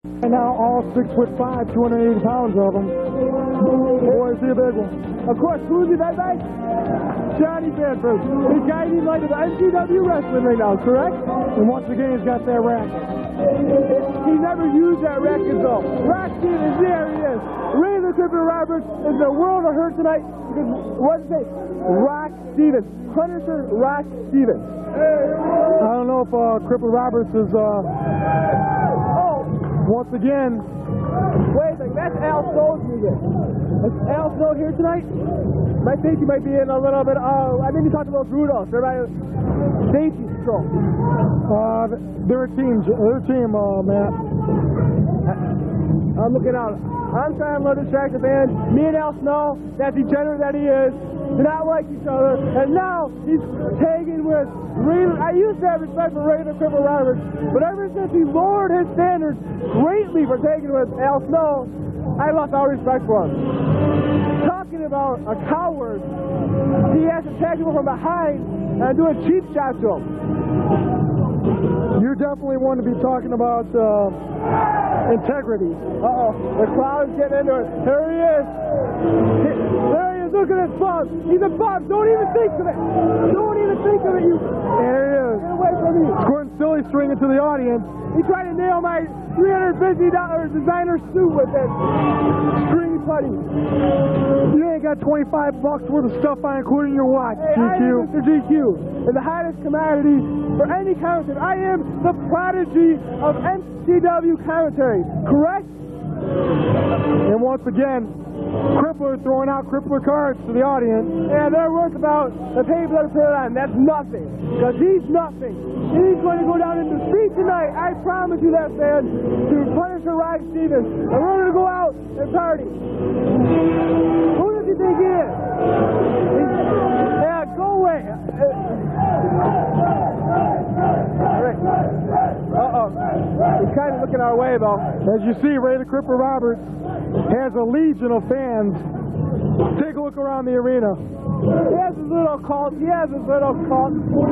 And now all 6'5", 280 pounds of them. Boy, is he a big one. Of course, who's he that night? Johnny Bradford. He's guiding like the NCW wrestling right now, correct? And once again, he's got that racket. He never used that racket though. Rock Stevens, there he is. Ray the Clipper Roberts is the world of hurt tonight because what did it say? Rock Stevens. Punisher Rock Stevens. I don't know if Cripple Roberts is once again. Wait a second, that's Al Snow's music. Is Al Snow here tonight? I think he might be in a little bit. I think he talked about Rudolph. Everybody, Stacy's stroke. Their team, Matt. I'm looking out. I'm trying to distract the fans. Me and Al Snow, that degenerate that he is, do not like each other. And now he's tagging with Ray. I used to have respect for Ray the Cripple Roberts, but ever since he lowered his standards greatly for tagging with Al Snow, I lost all respect for him. Talking about a coward, he has to tag him from behind and do a cheap shot to him. You're definitely one to be talking about integrity. Uh-oh, the crowd is getting into it. There he is. There he is. Look at this bum. He's a bum. Don't even think of it. Don't even think of it. There he is. Get away from me. Squirting silly string into the audience. He tried to nail my $350 designer suit with that stringy putty. You ain't got $25 worth of stuff on, including your watch, hey, GQ. I am Mr. GQ, and the hottest commodity for any commentary. I am the prodigy of NCW commentary, correct? And once again, Crippler throwing out Crippler cards to the audience. And they're worth about the paper that put it on. That's nothing. Because he's nothing. He's going to go down in defeat tonight. I promise you that, man. To Punisher Rock Stevens. And we're going to go out and party. Who does he think he is? Yeah, go away. Uh-oh. He's kind of looking our way, though. As you see, Ray the Cripper Roberts has a legion of fans. Take a look around the arena. He has his little cult. He has his little cult.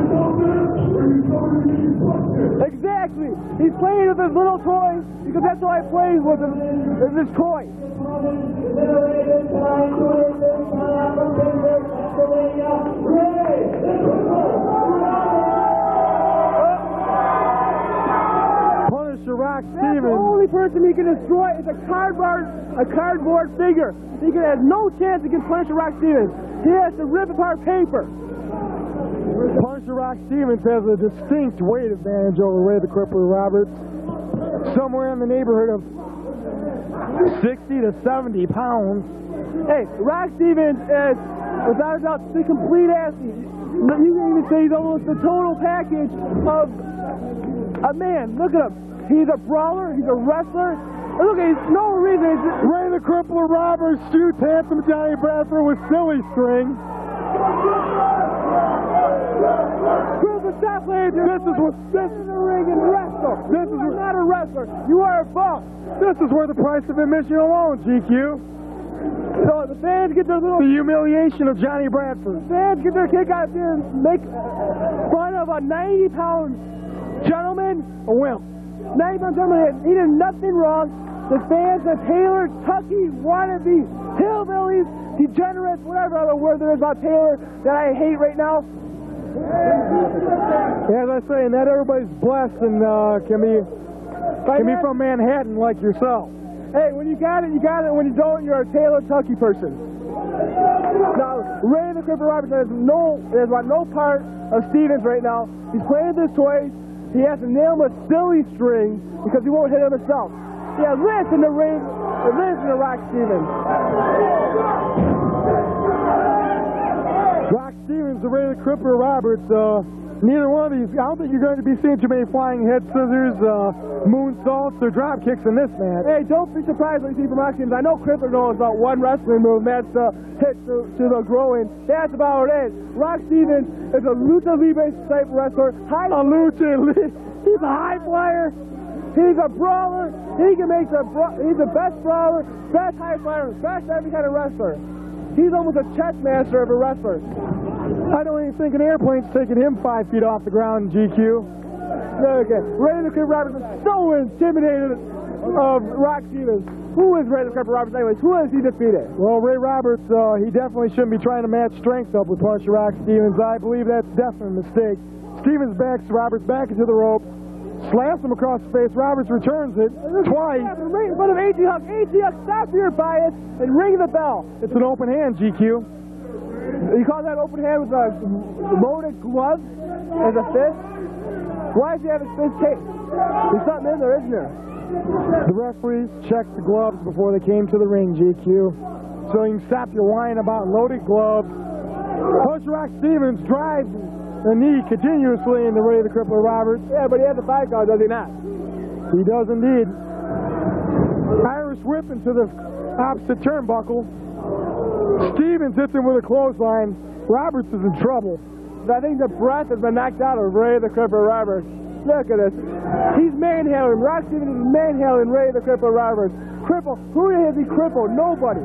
Exactly. He's playing with his little toys because that's how I play with his toys. Rock That's Stevens. The only person he can destroy is a cardboard figure. He has no chance against Punisher Rock Stevens. He has to rip apart paper. Punisher Rock Stevens has a distinct weight advantage over Ray the Crippler Roberts. Somewhere in the neighborhood of 60 to 70 pounds. Hey, Rock Stevens is, without a doubt, the complete athlete. You can even say he's almost the total package of a man. Look at him. He's a brawler. He's a wrestler. And look, he's no reason. Ray the Crippler Roberts shoots handsome Johnny Bradford with silly string. Stop playing. This is in the ring and wrestle. This is not a wrestler. You are a bum. This is where the price of admission alone, GQ. So the fans get their little... The humiliation of Johnny Bradford. The fans get their kick out there and make fun of a 90-pound gentleman. A wimp. 90-pound gentleman. He did nothing wrong. The fans of Taylor, Tucky, wannabe, hillbillies, degenerates, whatever other word there is about Taylor that I hate right now. As I say, not everybody's blessed and can be from Manhattan like yourself. Hey, when you got it, you got it. When you don't, you're a Taylor Tucky person. Now, Ray the Cripple Robertson has no part of Stevens right now. He's playing with his toys. He has to nail him with silly string because he won't hit him himself. Yeah, listen to Ray, listen to Rock Stevens. Rock Stevens and Ray the Crippler Roberts, neither one of these, I don't think you're going to be seeing too many flying head scissors, moonsaults, or drop kicks in this match. Hey, don't be surprised when you see from Rock Stevens. I know Crippler knows about one wrestling move, and that's the hit to the groin. That's about it. Rock Stevens is a lucha libre type wrestler. He's a high flyer. He's a brawler. He can make he's the best brawler, best high flyer, best every kind of wrestler. He's almost a chess master of a wrestler. I don't even think an airplane's taking him 5 feet off the ground in GQ. Okay. Ray the Cripple Robertson is so intimidated of Rock Stevens. Who is Ray the Cripple Roberts anyways? Who has he defeated? Well, Ray Roberts, he definitely shouldn't be trying to match strength up with Punch Rock Stevens. I believe that's definitely a mistake. Stevens backs Roberts back into the rope, slams him across the face. Roberts returns it twice. Right in front of A.T. Huck. A.T. Huck, stop your bias and ring the bell. It's an open hand, GQ. You call that open hand with a loaded glove as a fist? Why does he have his fist taped? There's something in there, isn't there? The referees checked the gloves before they came to the ring, GQ. So you can stop your whining about loaded gloves. Punch Rock Stevens drives the knee continuously into Ray the Crippler Roberts. Yeah, but he has a 5 count, does he not? He does indeed. Irish whip into the opposite turnbuckle. Stevens hits him with a clothesline. Roberts is in trouble. I think the breath has been knocked out of Ray the Crippler Roberts. Look at this. He's manhandling. Rock Stevens is manhandling Ray the Crippler Roberts. Cripple. Who has he crippled? Nobody.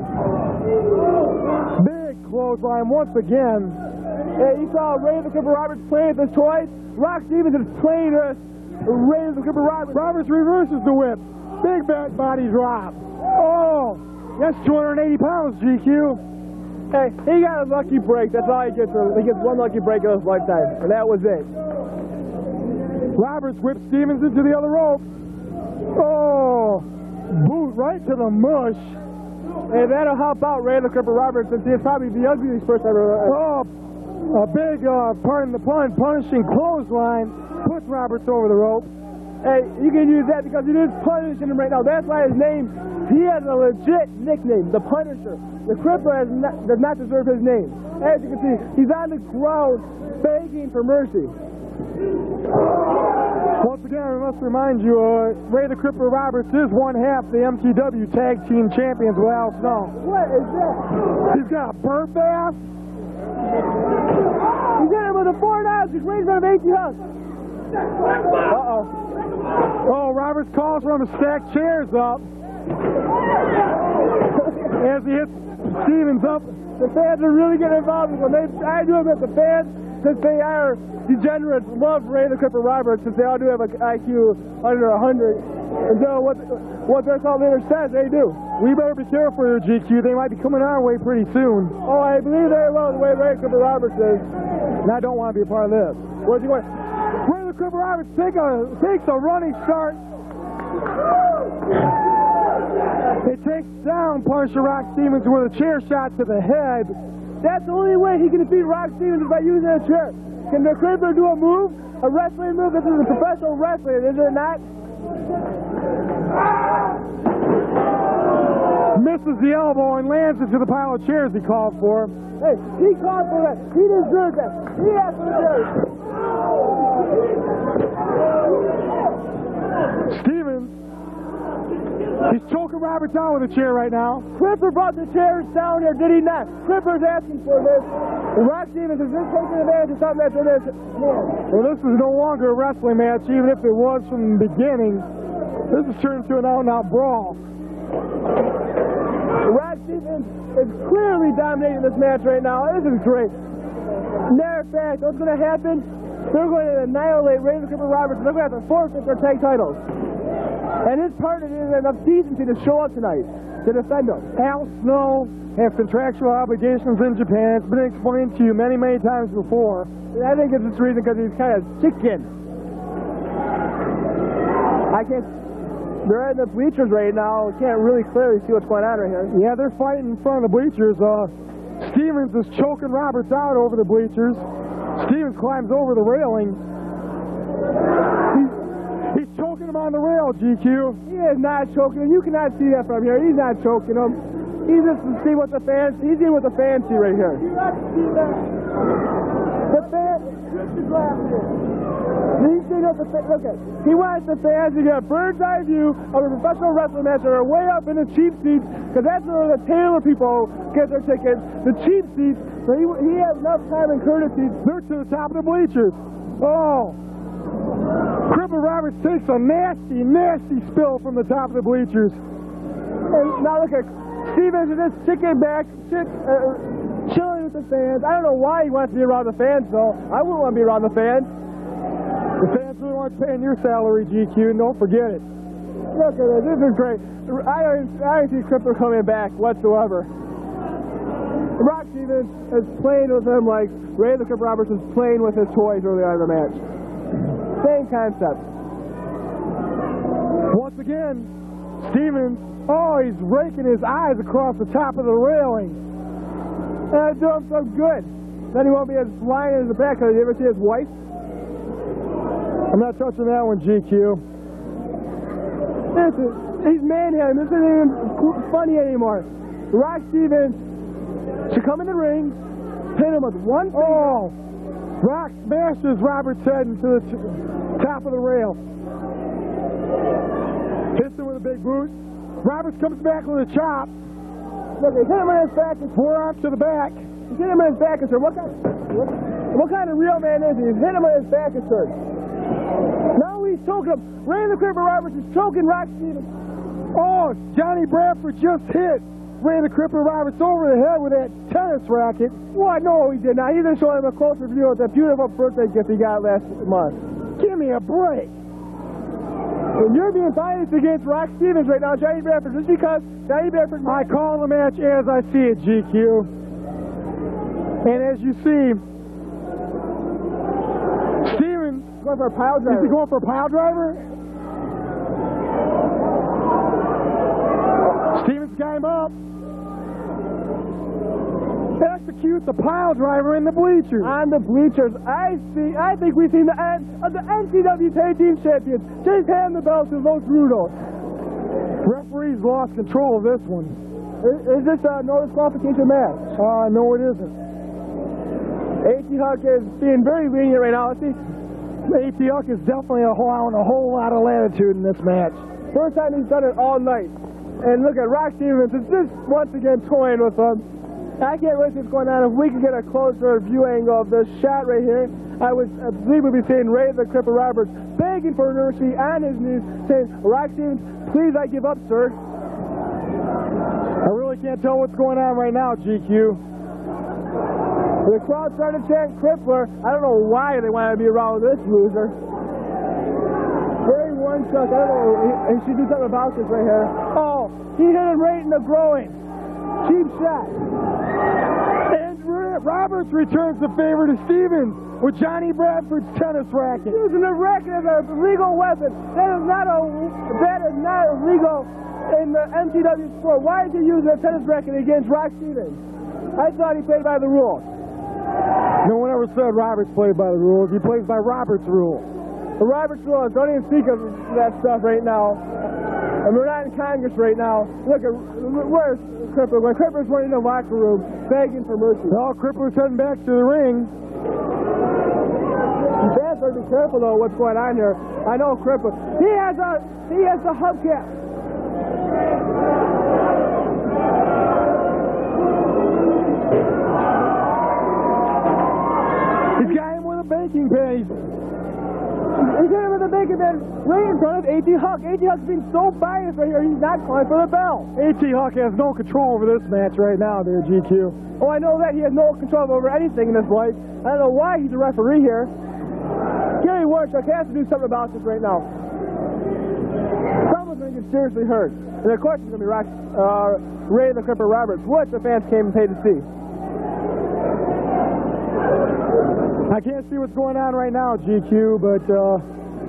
Big clothesline once again. Yeah, you saw Ray the Crippler Roberts playing with his toys. Rock Stevens is playing with Ray the Crippler Roberts. Roberts reverses the whip. Big back body drop. Oh, that's 280 pounds, GQ. Hey, he got a lucky break. That's all he gets. He gets one lucky break in his lifetime, and that was it. Roberts whips Stevens into the other rope. Oh, boot right to the mush. Hey, that'll help out Ray the Crippler Roberts since he's probably the ugliest person I've ever. Oh, a big, pardon the pun, punishing clothesline puts Roberts over the rope. Hey, you can use that because you're just punishing him right now. That's why his name, he has a legit nickname, the Punisher. The Crippler does not deserve his name. As you can see, he's on the ground begging for mercy. Once again, I must remind you, Ray the Crippler Roberts is one half the MTW Tag Team Champions with Al Snow. What is that? He's got a burp ass. He's in it with a 4-9. He's raised on A.T. Huck. Uh-oh. Oh, Roberts calls for him to stack chairs up. As he hits Stevens up. The fans are really getting involved. I do admit the fans, since they are degenerates, love Ray the Crippler Roberts, since they all do have an IQ under 100. And so what their thought leader says, they do. We better be careful here, GQ. They might be coming our way pretty soon. Oh, I believe very well the way Ray the Crippler Roberts is. And I don't want to be a part of this. What's he going? Ray the Crippler Roberts takes a running start. It takes down Puncher Rock Stevens with a chair shot to the head. That's the only way he can defeat Rock Stevens is by using a chair. Can the Crippler do a move? A wrestling move? This is a professional wrestling, is it not? Misses the elbow and lands into the pile of chairs he called for. Hey, he called for that. He deserves that. He asked for the chairs. Stevens, he's choking Roberts out with a chair right now. Crippler brought the chairs down here, did he not? Crippler's asking for this. Rock Stevens is just taking advantage of something that's in his hand. Well, this is no longer a wrestling match, even if it was from the beginning. This has turned into an out-and-out brawl. Rock Stevens is clearly dominating this match right now. This is great. Matter of fact, what's going to happen? They're going to annihilate Ray the Crippler Roberts. They're going to have to forfeit their tag titles. And his partner didn't have enough decency to show up tonight to defend them. Al Snow has contractual obligations in Japan. It's been explained to you many, many times before. And I think it's this reason because he's kind of chicken. I can't. They're in the bleachers right now. Can't really clearly see what's going on right here. Yeah, they're fighting in front of the bleachers. Stevens is choking Roberts out over the bleachers. Stevens climbs over the railing. He's choking him on the rail, GQ. He is not choking him. You cannot see that from here. He's not choking him. He's just to see what the fans see. He's in with the fans see right here. You not see that? The fans. Look the glass here. He's seeing what the fans. Look at. He wants the fans to get a bird's eye view of a professional wrestling match that are way up in the cheap seats, because that's where the Taylor people get their tickets. The cheap seats. So he has enough time and courtesy. They're to the top of the bleachers. Oh. Crippler Roberts takes a nasty, nasty spill from the top of the bleachers. And now look at Stevens is just sitting back, chilling with the fans. I don't know why he wants to be around the fans, though. I wouldn't want to be around the fans. The fans really aren't paying your salary, GQ, and don't forget it. Look at this. This is great. I don't see Crippler coming back whatsoever. Rock Stevens is playing with him like Ray the Crippler Roberts was playing with his toys early on in the match. Same concept. Once again, Stevens, he's raking his eyes across the top of the railing. That'll do him some good. Then he won't be as blind as the back. Did you ever see his wife? I'm not touching that one, GQ. He's manhandling. This isn't even funny anymore. Rock Stevens should come in the ring, hit him with one finger. Oh! Rock smashes Robert's head into the top of the rail. Hits him with a big boot. Roberts comes back with a chop. Look, he hit him in his back. Forearm to the back. He hit him in his back and said, what kind of real man is he? He's hit him in his back and said, now he's choking him. Ray the Crippler Roberts is choking Rock Stevens. Oh, Johnny Bradford just hit Ray the Crippler Roberts over the head with that tennis racket. What? No, he did not. He didn't show him a closer view of that beautiful birthday gift he got last month. Give me a break. And you're being biased against Rock Stevens right now, Johnny Bradford, just because Johnny Bradford... I call the match as I see it, GQ. And as you see, Stevens... Going for a pile driver. Is he going for a pile driver? Stevens got him up. Execute the pile driver in the bleachers. On the bleachers, I think we've seen the end of the NCW Tag Team Champions. Just hand the belt to Los Rudos. Referees lost control of this one. Is this a no disqualification match? No, it isn't. A.T. Huck is being very lenient right now. See, A.T. Huck is definitely allowing a whole lot of latitude in this match. First time he's done it all night. And look at Rock Stevens is just once again toying with him. I can't wait to see what's going on. If we can get a closer view angle of this shot right here, I believe we'll be seeing Ray the Crippler Roberts begging for mercy on his knees, saying, Rock Stevens, please, I give up, sir. I really can't tell what's going on right now, GQ. The crowd started chanting Crippler. I don't know why they wanted to be around this loser. Very one chuck. I don't know. He should do something about this right here. Oh, he hit him right in the groin. Cheap shot. And Roberts returns the favor to Stevens with Johnny Bradford's tennis racket. Using the racket as a legal weapon. That is not illegal in the NCW sport. Why is he using a tennis racket against Rock Stevens? I thought he played by the rules. No one ever said Roberts played by the rules. He plays by Roberts' rules. The Roberts rules. Don't even speak of that stuff right now. And we're not in Congress right now. Look at where's Crippler? When Crippler's running in the locker room begging for mercy. Well, Crippler's heading back to the ring. Fans better be careful though what's going on here. I know Crippler. He has the hubcap. He's got him with a baking pan. He's hit him with a bacon pan right in front of A.T. Huck. A.T. Huck's being so biased right here, he's not calling for the bell. A.T. Huck has no control over this match right now there, GQ. Oh, I know that. He has no control over anything in his life. I don't know why he's a referee here. Gary Warchuk has to do something about this right now. Someone's going to get seriously hurt. And of course it's going to be Ray the Crippler Roberts, which the fans came and paid to see. I can't see what's going on right now, GQ, but the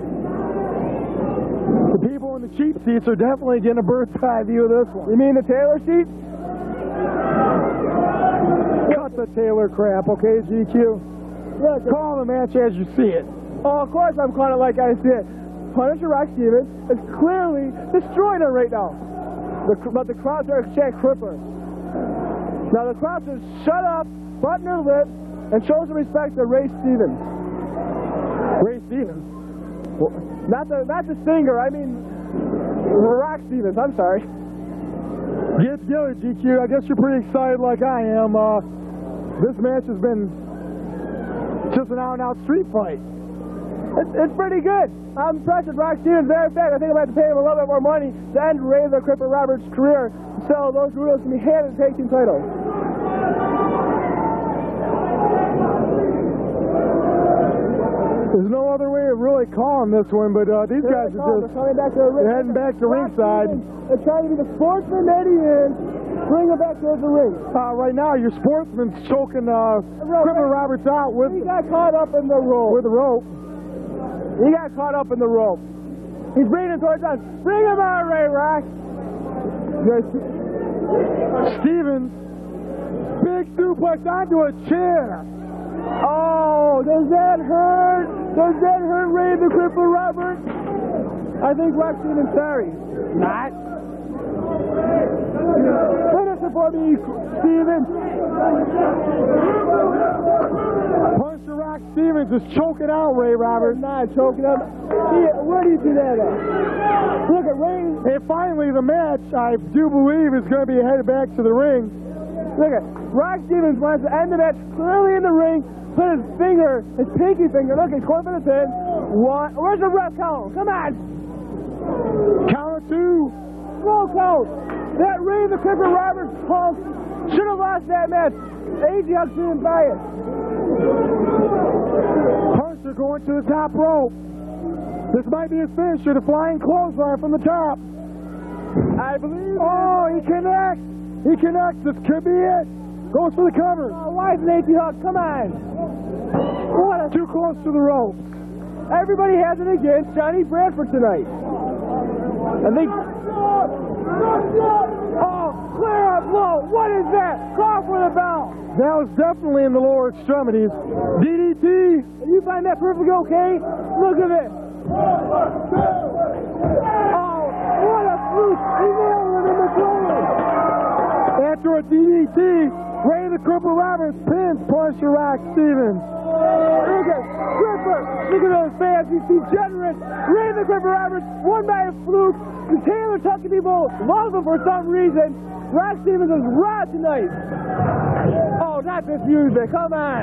people in the cheap seats are definitely getting a bird's eye view of this one. You mean the Taylor seat? Cut the Taylor crap, okay, GQ? Yeah, call the match as you see it. Oh, of course I'm calling it like I see it. Punisher Rock Stevens is clearly destroying her right now. But the crowd are chanting Crippler. Now the crowd says, shut up, button her lip, and show some respect to Ray Stevens. Ray Stevens? Well, not the singer, I mean Rock Stevens, I'm sorry. Get together, GQ. I guess you're pretty excited like I am. This match has been just an out-and-out street fight. It's pretty good. I'm impressed with Rock Stevens. Matter of fact, I think I'm going to have to pay him a little bit more money to end Ray the Crippler Roberts' career, so those rules can be handed the tag team title. There's no other way of really calling this one, but these guys are just coming back to the ring. heading back to ringside. They're trying to be the sportsman that he is. Bring him back towards the ring. Right now, your sportsman's choking Cripple Roberts out with He got caught up in the rope. with the rope. He got caught up in the rope. He's bringing him towards us. Bring him on, Ray Rock. Stevens, big suplex onto a chair. Oh, does that hurt? Does that hurt Ray the Cripple Roberts? I think Rock Stevens sorry. Not. Finish it for me, Stevens. Puncher Rock Stevens is choking out Ray Roberts. Not choking up. Where do you see that at? Look at Ray. And finally, the match, I do believe, is going to be headed back to the ring. Look at Rock Stevens wants to end the match clearly in the ring. Put his finger, his pinky finger. Look, he's going for the pin. One. Where's the ref count? Come on. Count of two. Roll count. That Ray the Cripple Roberts punk should have lost that match. AJ Huck didn't buy it. Puncher going to the top rope. This might be his finisher, the flying clothesline from the top. I believe. Oh, he connects. He connects. This could be it. Goes for the cover. Oh, why isn't AJ Huck? Come on. What a... Too close to the rope. Everybody has it against Johnny Bradford tonight. I think. Oh, clear up low. What is that? Call for the bell. That was definitely in the lower extremities. DDT. You find that perfectly okay? Look at it. Oh, what a fluke. He nailed him in the shoulder. After a DDT, Ray the Cripple Roberts pins Puncher Rock Stevens. Look at Cripper. Look at those fans. He's degenerate. Ray the Cripple Roberts won by a fluke. The Taylor Tucky people love him for some reason. Rock Stevens is raw tonight. Oh, not this music. Come on.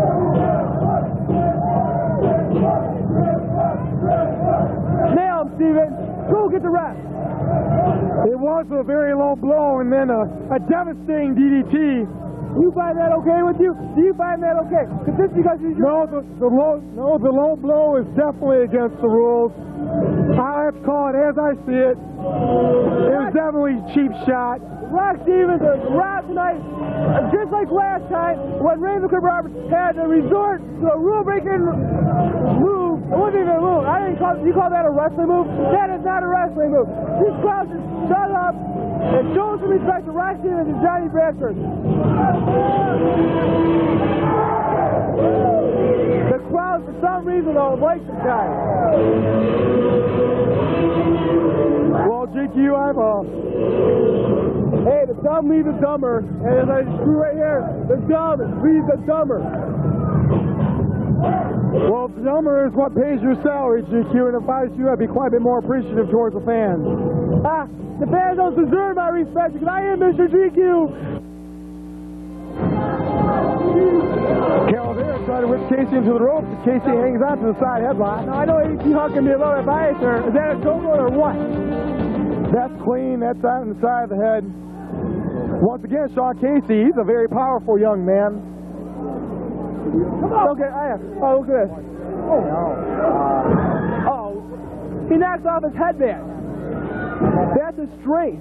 Nail him, Stevens. Go get the ref. It was a very low blow and then a devastating DDT. You find that okay with you? Do you find that okay? Because because he's No, the low blow is definitely against the rules. I'll have to call it as I see it. It was definitely a cheap shot. Rock Stevens is raw tonight, just like last time when Ray the Cripple Roberts had to resort to a rule-breaking move. It wasn't even a move. You call that a wrestling move? That is not a wrestling move. These crowds just shut up and show some respect to Rock Stevens and Johnny Bradford. The crowd, for some reason, don't like this guy. Well, GQ, I'm Hey, the dumb lead the dumber, and as I screw right here, the dumb lead the dumber. Well, the number is what pays your salary, GQ, and if I was you, I'd be quite a bit more appreciative towards the fans. The fans don't deserve my respect because I am Mr. GQ. Calvera trying to whip Casey into the ropes, and Casey hangs on to the side headlock. Now, I know AT Huck can be a little biased, sir. Is that a total or what? That's clean. That's out on the side of the head. Once again, Sean Casey, he's a very powerful young man. Come on. Okay, oh, look at this. Oh, he knocks off his headband. That's his strength.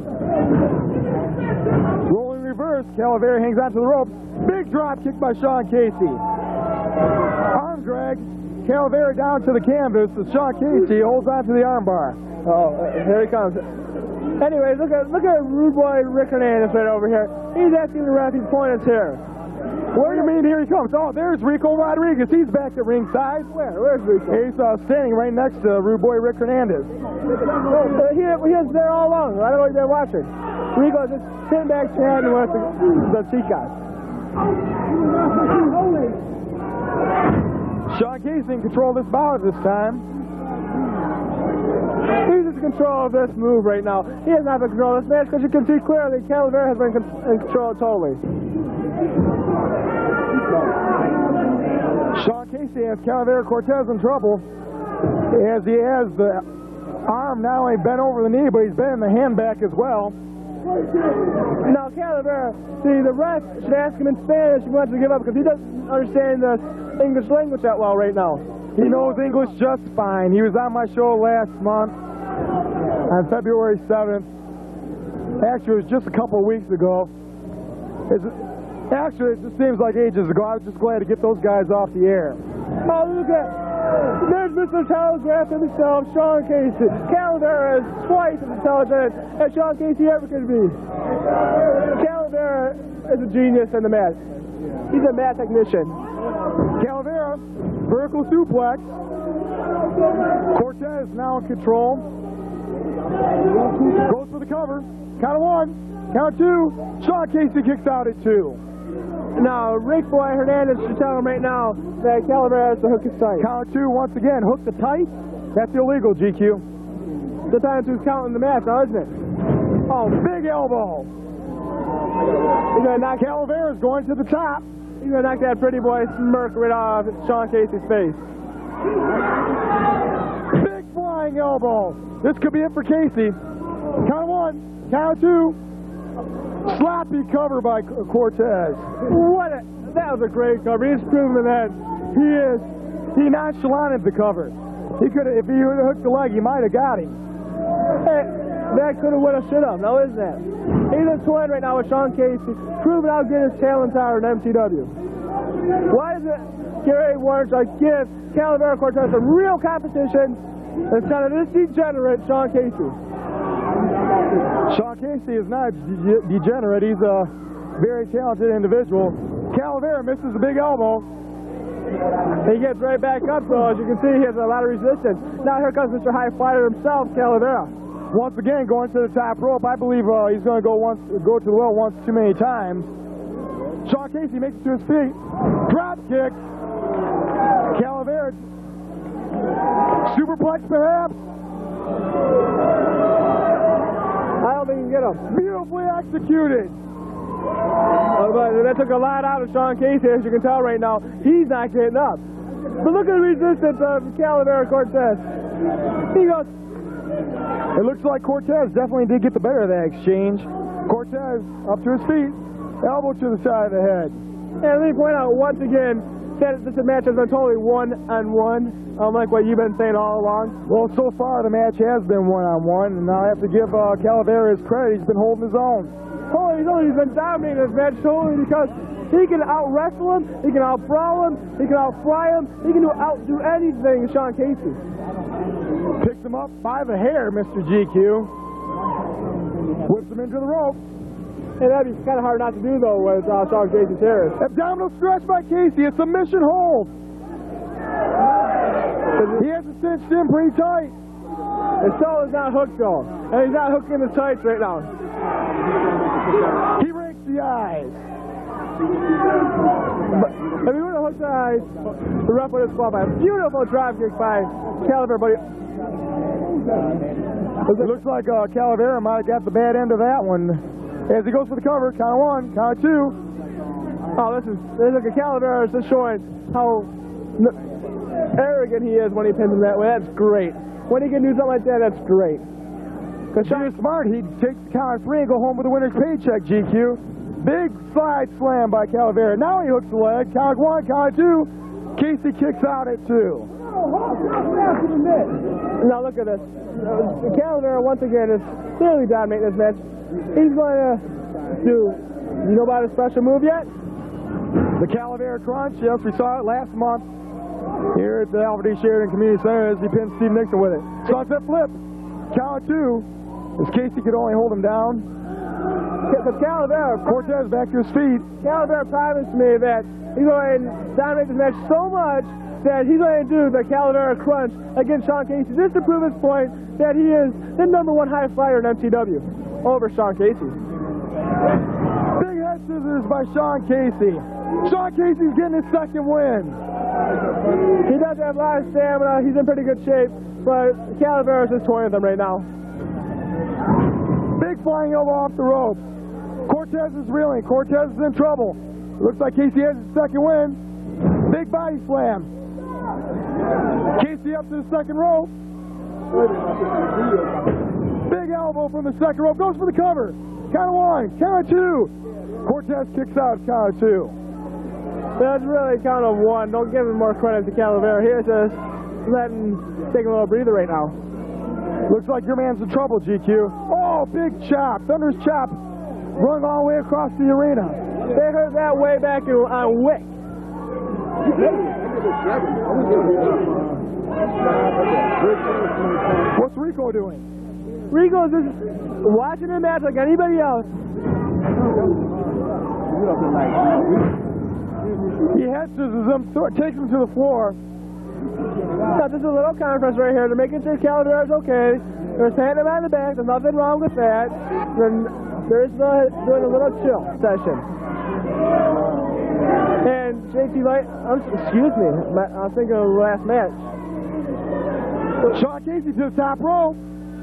Rolling reverse, Calavera hangs onto the ropes. Big drop kick by Sean Casey. Arm drag, Calavera down to the canvas as Sean Casey holds on to the armbar. Oh, here he comes. Anyways, look at rude boy Rick Hernandez right over here. He's asking the ref, he's pointing his hair. What do you mean here he comes? Oh, there's Rico Rodriguez. He's back at ringside. Where's Rico? He's standing right next to rude boy Rick Hernandez. He was there all along. I don't know what they're watching. Rico's just sitting back chatting with the Chicas. Sean Casey in control of this bout at this time. He's in control of this move right now. He has not been control of this match because you can see clearly Calavera has been in control totally. Sean Casey has Calavera Cortez in trouble as he has the arm not only bent over the knee, but he's bent in the hand back as well. Now Calavera, see, the ref should ask him in Spanish if he wants to give up because he doesn't understand the English language that well right now. He knows English just fine. He was on my show last month on February 7th. Actually, it was just a couple of weeks ago. Actually, it just seems like ages ago. I was just glad to get those guys off the air. Oh, look at there's Mr. Telegraph himself, Sean Casey. Calavera is twice as intelligent as Sean Casey ever could be. Calavera is a genius in the math. He's a math technician. Calavera, vertical suplex. Cortez now in control. Goes for the cover. Count of one. Count of two. Sean Casey kicks out at 2. Now, Rick Boy Hernandez should tell him right now that Calavera has to hook his tight. Count of 2 once again. Hook the tight. That's illegal, GQ. The time two's counting the math now, isn't it? Oh, big elbow. He's gonna knock Calavera's going to the top. He's gonna knock that pretty boy smirk right off Sean Casey's face. Big flying elbow. This could be it for Casey. Count of 1. Count of 2. Sloppy cover by Cortez. That was a great cover. He's proven that he nonchalanted the cover. He could have, if he would have hooked the leg, he might have got him. Hey, that could have, would have, should have. Now, isn't that? He's a twin right now with Sean Casey, proving how good his talents are in MTW. Why doesn't Gary Warrenchuk give Calavera Cortez some real competition instead of this degenerate Sean Casey? Sean Casey is not degenerate. He's a very talented individual. Calavera misses a big elbow. He gets right back up, though. As you can see, he has a lot of resistance. Now here comes Mr. High Flyer himself, Calavera. Once again, going to the top rope. I believe he's going to go to the well once too many times. Sean Casey makes it to his feet. Drop kick. Calavera. Superplex, perhaps. I don't think he can get him. Beautifully executed. But that took a lot out of Sean Casey, as you can tell right now. He's not getting up. But look at the resistance of Calavera Cortez. He goes. It looks like Cortez definitely did get the better of that exchange. Cortez up to his feet, elbow to the side of the head. And let me point out once again that this match has been totally one-on-one, unlike what you've been saying all along. Well, so far the match has been one-on-one, and I have to give Calavera his credit. He's been holding his own. He's been dominating this match totally because he can out-wrestle him, he can out-brawl him, he can out-fly him, he can outdo anything Sean Casey. Picks him up by the hair, Mr. GQ. Whips him into the rope. And that'd be kind of hard not to do, though, with Sean Casey's hair. Abdominal stretch by Casey. A submission hold. He has it cinched in pretty tight. And so is not hooked, though. And he's not hooking the tights right now. He rakes the eyes. But if he would have hooked the eyes, the ref would have disqualified. Beautiful drop kick by Calavera, but it looks like Calavera might have got the bad end of that one. As he goes for the cover, count of 1, count of 2. Oh, this is like a Calavera is just showing how arrogant he is when he pins him that way. That's great. When he can do something like that, that's great. Because he was smart. He'd take the count of 3 and go home with a winner's paycheck, GQ. Big slide slam by Calavera. Now he hooks the leg. Count of 1, count of 2. Casey kicks out at 2. Now look at this. Calavera, once again, is clearly dominating this match. He's going to do, you know about his special move yet? The Calavera Crunch. Yes, we saw it last month here at the Alfred E. Sheridan Community Center as he pinned Steve Nixon with it. Sunset flip. Count of 2. As Casey could only hold him down. But Calavera, Cortez back to his feet. Calavera promised me that he's going to dominate this match so much that he's going to do the Calavera Crunch against Sean Casey just to prove his point that he is the #1 high flyer in MTW over Sean Casey. Big head scissors by Sean Casey. Sean Casey's getting his second win. He does have a lot of stamina. He's in pretty good shape, but Calavera is just toying with him right now. Big flying elbow off the rope. Cortez is reeling. Cortez is in trouble. Looks like Casey has his second win. Big body slam. Casey up to the second rope. Big elbow from the second rope. Goes for the cover. Count of 1. Count of 2. Cortez kicks out. Count of 2. That's really count of one. Don't give him more credit to Calavera. Here's just taking a little breather right now. Looks like your man's in trouble, GQ. Oh, big chop. Thunder's chop. Run all the way across the arena. They heard that way back on Wick. What's Rico doing? Rico's just watching the match like anybody else. He head scissors him, takes him to the floor. Now, this is a little conference right here. They're making sure Calavera's okay. They're patting him on the back. There's nothing wrong with that. Then they're just doing a little chill session. And JT Light, excuse me, I'm thinking of the last match. Sean Casey to the top row.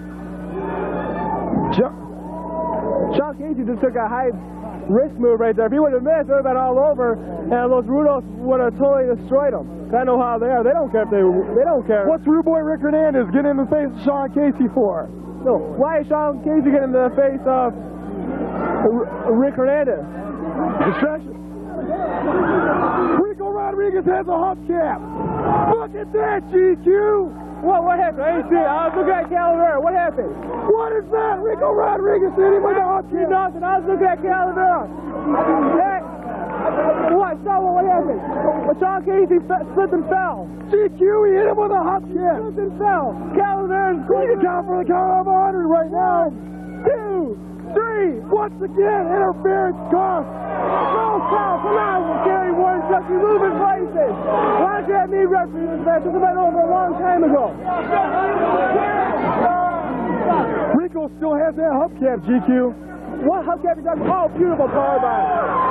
Sean Casey just took a high risk move right there. If he would have missed, it would have been all over, and those Rudos would have totally destroyed him. I know how they are. They don't care if they don't care. What's Rude Boy Rick Hernandez getting in the face of Sean Casey for? No, why is Sean Casey getting in the face of Rick Hernandez? Distraction. Rico Rodriguez has a hubcap. Look at that, GQ. What happened? I didn't see it. I was looking at Calavera. What happened? What is that? Rico Rodriguez hit him with a hubcap. Nothing. I was looking at Calavera. What? What happened? Sean Casey slipped and fell. GQ, he hit him with a hubcap. Slipped and fell. Calavera's going to count for the count of 100 right now. 2, 3. Once again, interference cost. No foul. Come on, Gary Warren. You're moving places. Why don't you have me referee this match? This has been over a long time ago. Rico still has that hubcap, GQ. What hubcap are you talking about? Oh, beautiful powerbomb.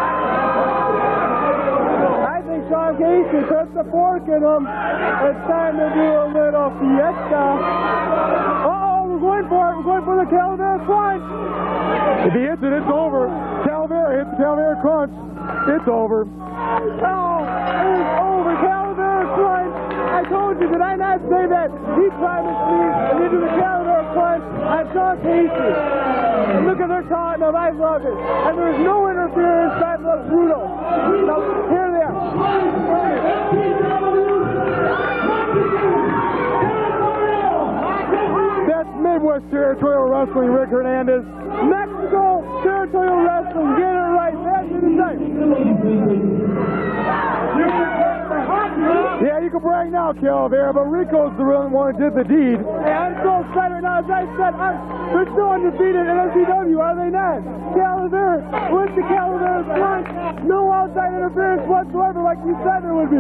I think Sean Casey took the fork in him. It's time to do a little fiesta. Uh-oh, we're going for it. We're going for the Calavera Crunch. If he hits it, it's over. Calavera hits the Calavera Crunch. It's over. Oh, it's over. Calavera Crunch. I told you, did I not say that? He promised me and into the Calavera Crunch on Sean Casey. And look at their taunting him. I love it. And there's no interference by the Brutal. Now, here they are. That's Midwest Territorial Wrestling, Rick Hernandez. Mexico Territorial Wrestling. Get it right. That's the time. Yeah, you can brag now, Calavera, but Rico's the real one who did the deed. Hey, I'm so excited now. As I said, they're still undefeated in MCW, are they not? Calavera wins the Calavera Crunch. No outside interference whatsoever, like you said there would be.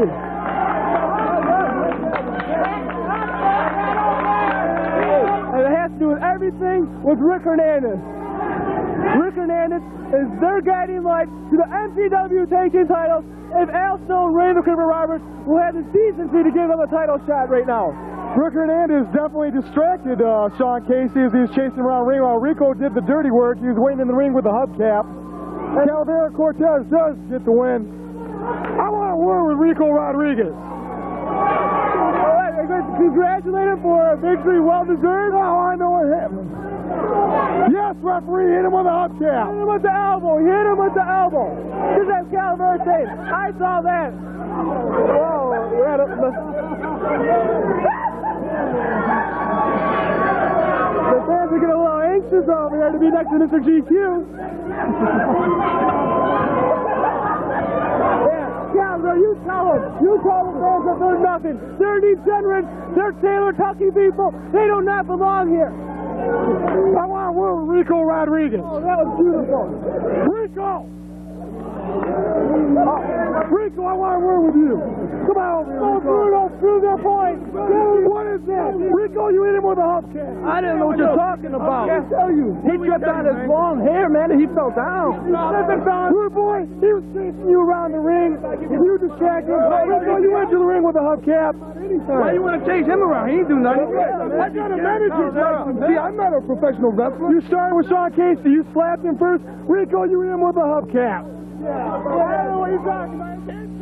And it has to do with everything with Rick Hernandez. Rick Hernandez is their guiding light to the MCW tag team titles. If Al Snow and Raven Clipper Roberts will have the decency to give him a title shot right now. Rick Hernandez definitely distracted Sean Casey as he was chasing around the ring while Rico did the dirty work. He was waiting in the ring with the hubcap. And Calavera Cortez does get the win. I want a word with Rico Rodriguez. All right, I'm going to congratulate him for a victory well-deserved. Oh, I know what happened. Yes, referee, hit him with a hubcap. Hit him with the elbow. Hit him with the elbow. Just as Calavera said. I saw that. Whoa, we're at the fans are getting a little anxious over here to be next to Mr. GQ. Calavera, you tell them. You tell the fans that they're nothing. They're degenerates. They're Taylor Tucky people. They do not belong here. I want a word with Rico Rodriguez. Oh, that was beautiful. Rico! Rico, I want a word with you. Come on over here, Oh, Bruno, prove their point. What is that? Rico, you hit him with a hubcap. I didn't know what you're talking about. I tell you. He tripped on his long hair, man, and he fell down. Rude boy, he was chasing you around the ring. You distracted him. Rico, you went to the ring with a hubcap. Why you want to chase him around? He ain't do nothing. I got a manager's license. See, I'm not a professional wrestler. You started with Sean Casey. You slapped him first. Rico, you hit him with a hubcap. Yeah. I don't know what you're talking about.